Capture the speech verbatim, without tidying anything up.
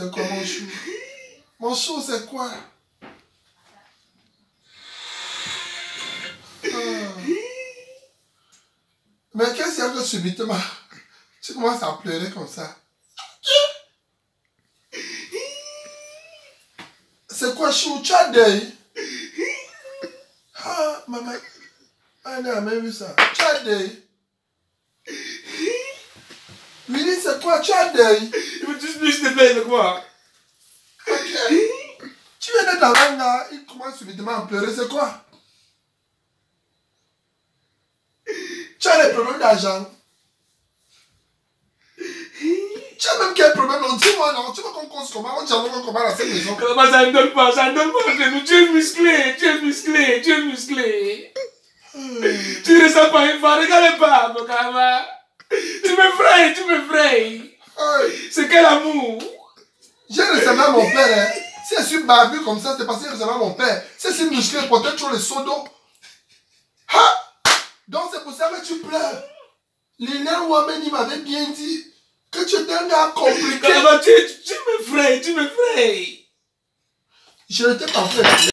C'est quoi mon chou? Mon chou, c'est quoi? Ah. Mais qu'est-ce qu'il y a que subitement tu commences à pleurer comme ça? C'est quoi, chou? Tu as deuil? Ah, maman. Ah, on a même vu ça. Tu as deuil? Willy, c'est quoi? Tu as deuil? Il veut juste plus te faire de quoi? Ok. Tu viens d'être avant là, il commence subitement à pleurer, c'est quoi? Tu as des problèmes d'argent? Tu as même quel problème? Non, dis-moi, non. Tu veux qu'on cause comment? On dialogue comment dans cette maison? Comment ça ne donne pas? Ça ne donne pas entre nous. Tu es musclé, tu es musclé, tu es musclé. Hmm. Tu ne ressens pas une fois, regarde pas, Bokama. Tu me frayes, tu me frayes. Hey. C'est quel amour? J'ai ressemblé à mon père, hein. Si je suis barbu comme ça, c'est parce que j'ai ressemblé à mon père. Si je suis musclé, peut-être sur le seau d'eau. Ha! Donc c'est pour ça que tu pleures. Lilian Wameni m'avait bien dit que tu étais un gars compliqué. Tu, tu me frayes, tu me frayes. Je n'étais pas frère.